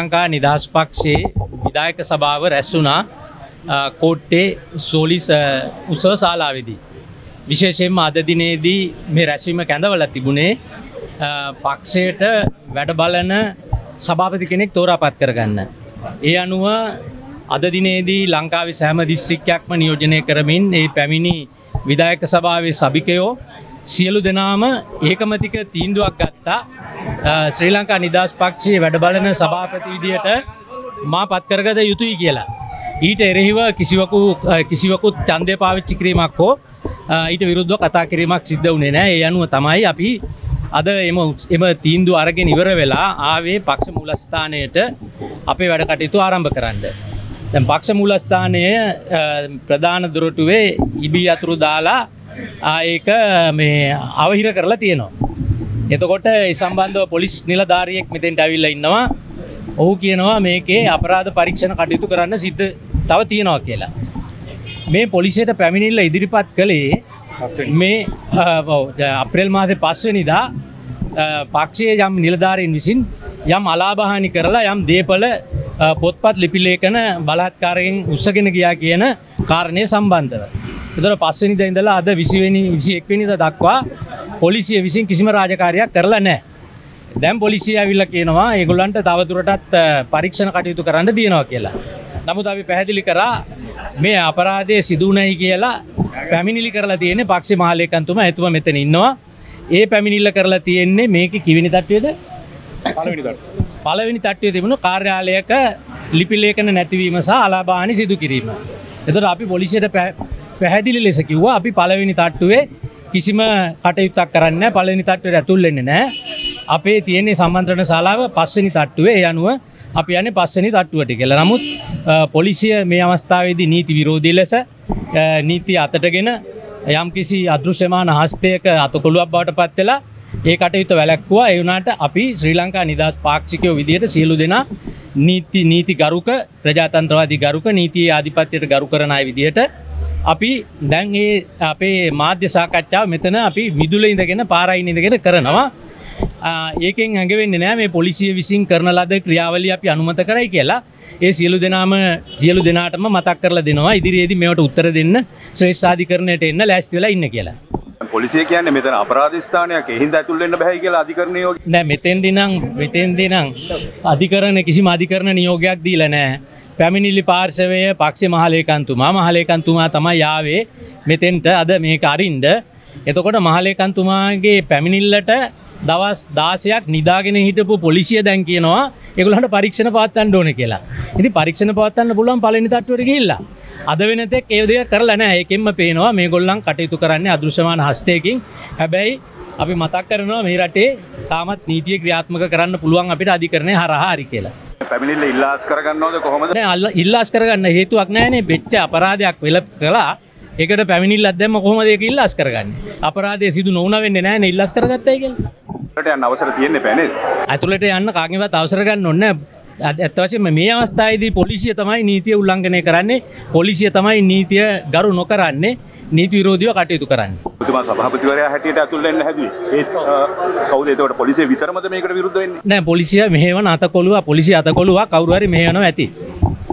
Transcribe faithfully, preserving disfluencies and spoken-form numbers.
ලංකා නිදහස් පක්ෂයේ විධායක සභාව රැස් වුණා කෝට්ටේ සෝලිස් උත්සව ශාලාවේදී. විශේෂයෙන්ම අද දිනේදී මේ රැස්වීම කැඳවලා තිබුණේ පක්ෂයට වැඩ බලන සභාපති කෙනෙක් තෝරාපත් කරගන්න. ඒ අනුව අද දිනේදී ලංකාවේ සෑම දිස්ත්‍රික්කයක්ම නියෝජනය කරමින් ඒ පැමිණි විධායක සභාවේ සභිකයෝ සියලු දෙනාම ඒකමතික තීන්දුවක් ගත්තා. ශ්‍රී ලංකා නිදහස් පක්ෂයේ වැඩ බලන සභාපති විදියට මා පත් කරගත යුතුයි කියලා. ඊට එරෙහිව කිසිවකු කිසිවකුත් ඡන්දය පාවිච්චි කිරීමක් හෝ ඊට විරුද්ධව කතා කිරීමක් සිද්ධ වුණේ නැහැ. ඒ අනුව තමයි අපි අද එම එම තීන්දුව අරගෙන ඉවර වෙලා ආවේ පක්ෂ මූලස්ථානයට අපේ වැඩ කටයුතු ආරම්භ කරන්න. දැන් පක්ෂ මූලස්ථානයේ ප්‍රධාන දොරටුවේ ඉබී අතුරු දාලා ඒක මේ අවහිර කරලා තියෙනවා. එතකොට ඒ සම්බන්ධව පොලිස් නිලධාරියෙක් මෙතෙන්ට ඇවිල්ලා ඉන්නවා. ඔහු කියනවා මේකේ අපරාධ පරීක්ෂණ කටයුතු කරන්න සිද්ධ තව තියෙනවා කියලා. මේ පොලිසියට පැමිණිල්ල ඉදිරිපත් කළේ මේ අප්‍රේල් මාසේ පහ වෙනිදා පක්ෂයේ යම් නිලධාරීන් විසින් යම් අලාභහානි කරලා යම් දේපල පොත්පත් ලිපි ලේඛන බලහත්කාරයෙන් උස්සගෙන ගියා කියන කාරණේ සම්බන්ධව. ඒතර පහ වෙනිදා ඉඳලා අද විසි වෙනි විසි එක් වෙනිදා දක්වා පොලිසිය විසින් කිසිම රාජකාරියක් කරලා නැහැ. දැන් පොලිසිය ඇවිල්ලා කියනවා ඒගොල්ලන්ට තවදුරටත් පරීක්ෂණ කටයුතු කරන්න දිනනවා කියලා. නමුත් අපි පැහැදිලි කරා මේ අපරාධය සිදු වුණයි කියලා පැමිණිලි කරලා තියෙන්නේ පක්ෂේ මහලේකම්තුමා එතුමා මෙතන ඉන්නවා. ඒ පැමිණිල්ල කරලා තියෙන්නේ මේකේ කිවිනි තට්ටුවේද? පළවෙනි තට්ටුව. පළවෙනි තට්ටුවේ තිබුණු කාර්යාලයක ලිපි ලේඛන නැතිවීම සහ අලාභහානි සිදු කිරීම. එතකොට අපි පොලිසියට පැහැදිලි ලෙස කිව්වා අපි පළවෙනි තට්ටුවේ කිසිම කටයුත්තක් කරන්නේ නැහැ. පළවෙනි තට්ටුවට ඇතුල් වෙන්නේ නැහැ. අපේ තියෙන සම්මන්ත්‍රණ ශාලාව පස්වෙනි තට්ටුවේ. ඒ අනුව අපි යන්නේ පස්වෙනි තට්ටුවට කියලා. නමුත් පොලිසිය මේ අවස්ථාවේදී නීති විරෝධී ලෙස නීතිය අතටගෙන යම්කිසි අදෘශ්‍යමාන හස්තයක අතකොළුවක් බවට පත් වෙලා ඒ කටයුත්ත වැළැක්වුවා. ඒ වුණාට අපි ශ්‍රී ලංකා නිදහස් පාක්ෂිකයෝ විදියට සියලු දෙනා නීති නීති ගරුක ප්‍රජාතන්ත්‍රවාදී ගරුක නීතියේ ආධිපත්‍යයට ගරු කරන අය විදියට අපි දැන් මේ අපේ මාධ්‍ය සාකච්ඡාව මෙතන අපි විදුලේ ඉඳගෙන පාරයින් ඉඳගෙන කරනවා. ඒකෙන් ඇඟවෙන්නේ නැහැ මේ පොලිසිය විසින් කරන ලද ක්‍රියාවලිය අපි අනුමත කරයි කියලා. ඒ සියලු දෙනාම සියලු දෙනාටම මතක් කරලා දෙනවා ඉදිරියේදී මේවට උත්තර දෙන්න ශ්‍රේෂ්ඨාධිකරණයට එන්න ලෑස්ති වෙලා ඉන්න කියලා. පොලිසිය කියන්නේ මෙතන අපරාධ ස්ථානයක් ඒ හින්දා ඇතුල් වෙන්න බෑ කියලා අධිකරණ නියෝගය. නෑ මෙතෙන්දී නම් මෙතෙන්දී නම් අධිකරණ කිසිම අධිකරණ නියෝගයක් දීලා නැහැ. පැමිණිලි පාර්ශවය පක්ෂේ මහලේකම්තුමා මහලේකම්තුමා තමයි ආවේ මෙතෙන්ට අද මේක අරින්න. එතකොට මහලේකම්තුමාගේ පැමිණිල්ලට දවස් දාසයක් නිදාගෙන හිටපු පොලිසිය දැන් කියනවා ඒගොල්ලන්ට පරීක්ෂණ පවත්වන්න ඕනේ කියලා. ඉතින් පරීක්ෂණ පවත්වන්න පුළුවන් පළවෙනි තට්ටුවට ගිහිල්ලා. අද වෙනතෙක් ඒ දෙයක් කරලා නැහැ. ඒකෙන්ම පේනවා මේගොල්ලන් කටයුතු කරන්නේ අදෘශ්‍යමාන හස්තයකින්. හැබැයි අපි මතක් කරනවා මේ රටේ තාමත් නීතිය ක්‍රියාත්මක කරන්න පුළුවන් අපිට අධිකරණය හරහා හරි කියලා. පැමිණිල්ල ඉල්ලාස් කරගන්නවද කොහොමද? නෑ ඉල්ලාස් කරගන්න හේතුවක් නැහැනේ. වෙච්ච අපරාධයක් වෙල කළා. ඒකට පැමිණිල්ලක් දැම්ම කොහොමද ඒක ඉල්ලාස් කරගන්නේ? අපරාධය සිදු නොවුන වෙන්නේ නැහැනේ ඉල්ලාස් කරගත්තයි කියලා. ඇතුළට යන්න අවසර තියෙන්නේ නැහැ නේද? ඇතුළට යන්න කාගෙන්වත් අවසර ගන්න ඕනේ නැහැ. ඇත්ත වශයෙන්ම මේ අවස්ථාවේදී පොලිසිය තමයි නීතිය උල්ලංඝනය කරන්නේ. පොලිසිය තමයි නීතිය ගරු නොකරන්නේ. නීති විරෝධීව කටයුතු කරන්නේ. ඔබතුමා සභාපතිවරයා හැටියට ඇතුල් වෙන්න හැදුවේ. ඒත් කවුද එතකොට පොලිසිය විතරමද මේකට විරුද්ධ වෙන්නේ? නෑ පොලිසිය මෙහෙවන අතකොළුවා පොලිසිය අතකොළුවා කවුරු හරි මෙහෙවනවා ඇති.